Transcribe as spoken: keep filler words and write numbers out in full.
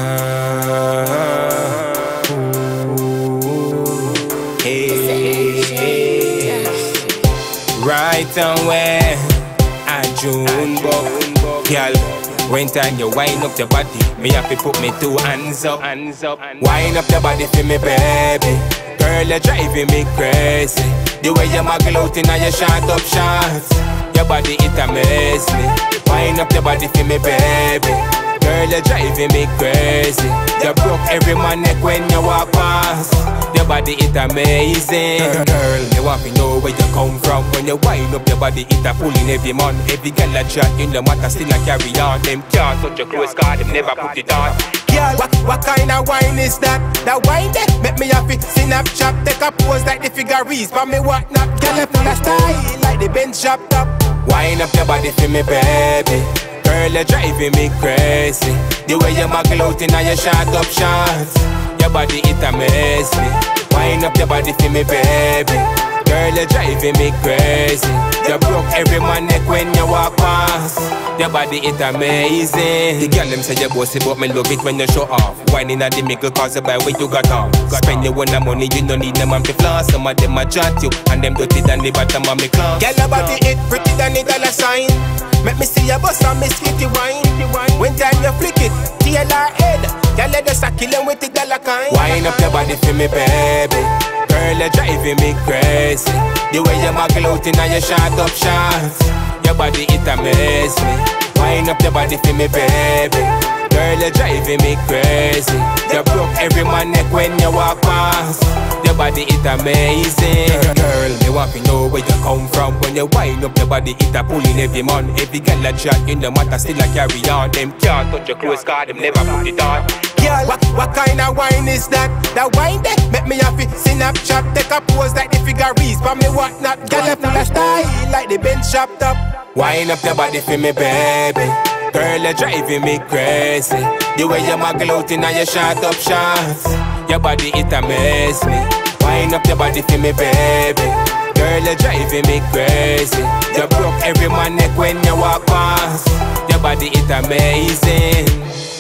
Hey, right on where I June buck, girl. When time you wind up your body, me have to put me two hands up, hands up. Wind up your body for me, baby. Girl, you're driving me crazy. The way you muggle out in your short up shots, your body it amaze me. Wind up your body for me, baby. Girl, you're driving me crazy. You broke every man neck when you walk past. Your body it amazing. Girl, girl, you want to know where you come from. When you wind up your body, it a pulling every man. Every girl a chat in the matter still a carry on. Them can't touch your clothes, cause them never put it on. Girl, what, what kind of wine is that? That wine there make me happy. Snapchat, take a pose like the figurines, but me what not? Girl, you full of style like the bench chopped up. Wind up your body for me, baby. Girl, you're driving me crazy. The way you muggle out in your short up shots, your body it amaze me. Wind up your body for me, baby. Girl, you're driving me crazy. You broke every man neck when you walk past. Your body it amazing. The girl them say you bossy, but me love it when you show off. Whining at the middle cause you buy what you got on. Spend your own money, you don't need them on the floor. Some of them a chat you, and them dirty than the bottom of me class. Girl, your body it pretty than the dollar sign. Make me see your bust on me skitty wine. When time you flick it, T L R head. Girl, let us a kill him with the dollar kind. Wind up your body for me, baby. Girl, you're driving me crazy. The way you muggle out in your short up shots, your body it amaze me. Wind up your body for me, baby. Girl, you're driving me crazy. You broke every man neck when you walk past. Your body it amazing. Girl, girl, they want to know where you come from. When you wind up your body, it a pulling every man. Every girl a chat in the matter still a carry on. Them can't touch your clothes, cause them never put it on. Girl, what, what kind of wine is that? That wine there make me happy. Snapchat, take a pose like the figurines, but me what not? Girl, you full of style like the bench chopped up. Wind up your body for me, baby. Girl, you're driving me crazy. The way you muggle out in your short up shots, your body it amaze me. Wind up your body for me, baby. Girl, you're driving me crazy. You broke every man neck when you walk past. Your body it amazing.